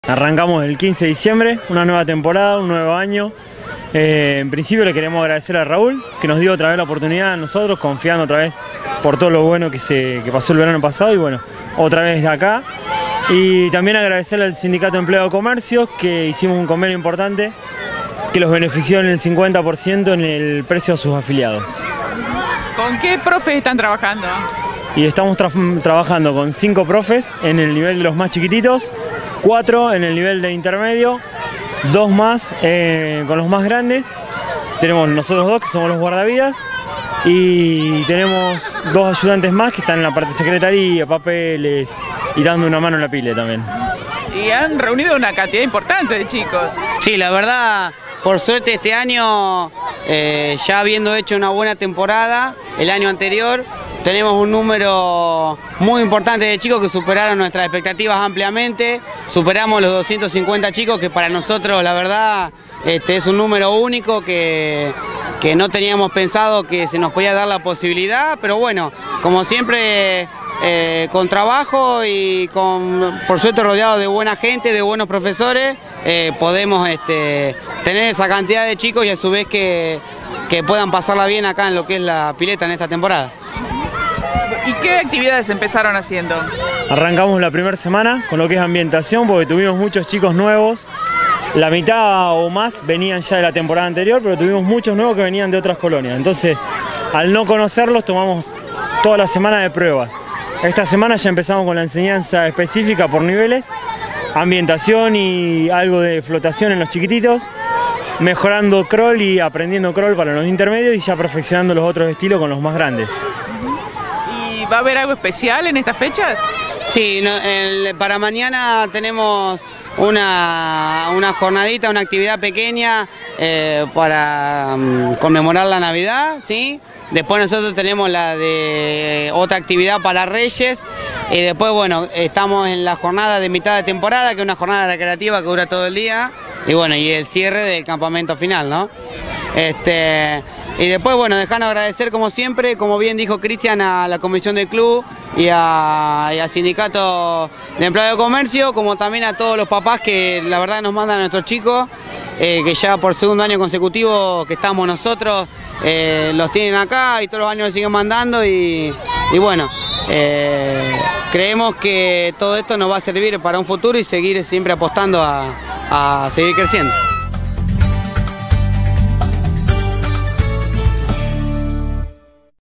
Arrancamos el 15 de diciembre, una nueva temporada, un nuevo año. En principio le queremos agradecer a Raúl, que nos dio otra vez la oportunidad a nosotros, confiando otra vez por todo lo bueno que pasó el verano pasado y bueno, otra vez de acá. Y también agradecerle al Sindicato de Empleo de Comercio, que hicimos un convenio importante que los benefició en el 50% en el precio a sus afiliados. ¿Con qué profes están trabajando? Y estamos trabajando con 5 profes en el nivel de los más chiquititos, 4 en el nivel de intermedio, 2 más con los más grandes. Tenemos nosotros 2 que somos los guardavidas y tenemos 2 ayudantes más que están en la parte de secretaría, papeles y dando una mano en la pile también. Y han reunido una cantidad importante de chicos. Sí, la verdad, por suerte este año, ya habiendo hecho una buena temporada el año anterior, tenemos un número muy importante de chicos que superaron nuestras expectativas ampliamente. Superamos los 250 chicos, que para nosotros la verdad es un número único que no teníamos pensado que se nos podía dar la posibilidad, pero bueno, como siempre con trabajo y por suerte rodeado de buena gente, de buenos profesores, podemos tener esa cantidad de chicos y a su vez que puedan pasarla bien acá en lo que es la pileta en esta temporada. ¿Y qué actividades empezaron haciendo? Arrancamos la primera semana con lo que es ambientación, porque tuvimos muchos chicos nuevos. La mitad o más venían ya de la temporada anterior, pero tuvimos muchos nuevos que venían de otras colonias. Entonces, al no conocerlos, tomamos toda la semana de pruebas. Esta semana ya empezamos con la enseñanza específica por niveles, ambientación y algo de flotación en los chiquititos, mejorando crawl y aprendiendo crawl para los intermedios y ya perfeccionando los otros estilos con los más grandes. ¿Va a haber algo especial en estas fechas? Sí, para mañana tenemos una jornadita, una actividad pequeña para conmemorar la Navidad, ¿sí? Después nosotros tenemos la de otra actividad para Reyes y después, bueno, estamos en la jornada de mitad de temporada, que es una jornada recreativa que dura todo el día y bueno, y el cierre del campamento final, ¿no? Y después, bueno, dejarnos agradecer como siempre, como bien dijo Cristian, a la comisión del club y al Sindicato de Empleados de Comercio, como también a todos los papás que la verdad nos mandan a nuestros chicos, que ya por segundo año consecutivo que estamos nosotros, los tienen acá y todos los años los siguen mandando y bueno, creemos que todo esto nos va a servir para un futuro y seguir siempre apostando a seguir creciendo.